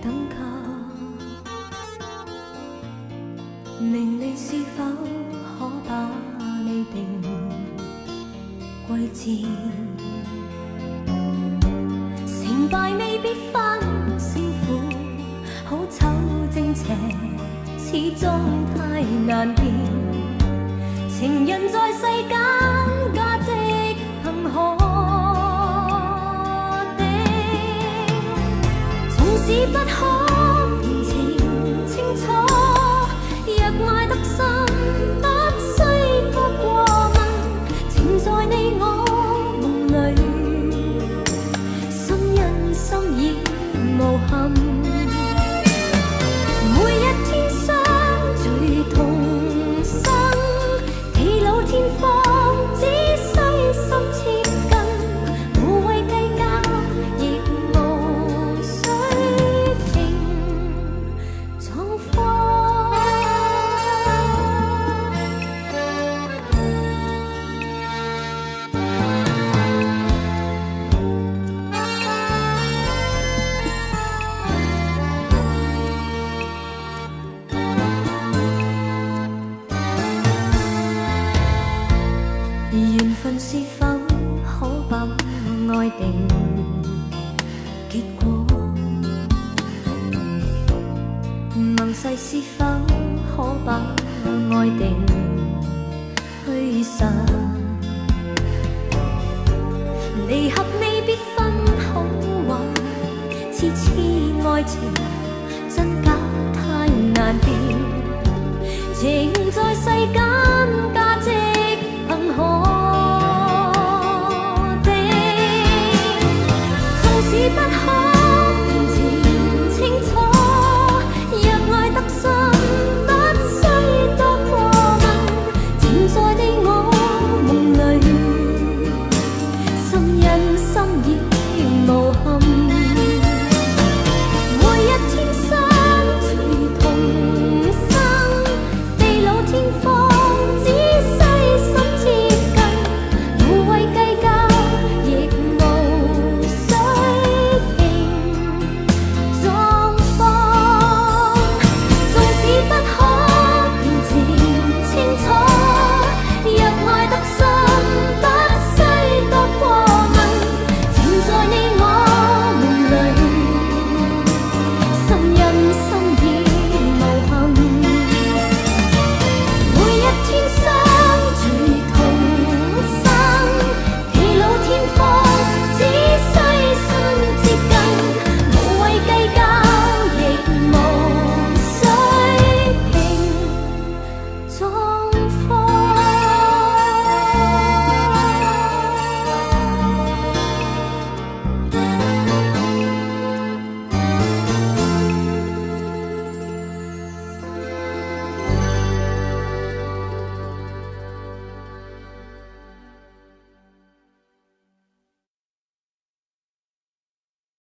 等及。名利是否可把你定贵贱？成败未必分胜负，好丑正邪始终太难辨。情人在世间价值凭可定，纵使不可言情清楚，若爱得深，不需多过问，情在你我梦里，心因心意无憾。每一天相隨同生，地老天荒，只需心貼近，無謂計較，亦無需拼壯闊。緣分是否可把愛定結果？盟誓是否可把愛定虛實？離合未必分好壞，痴痴愛情真假太難辨，情在世間